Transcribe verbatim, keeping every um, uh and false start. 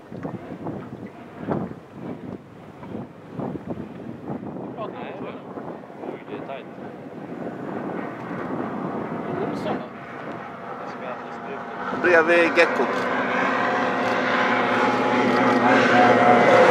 Nej, oj, det är tajt. Olsson då? Det ska alltid spruta. Bredvid Gecko.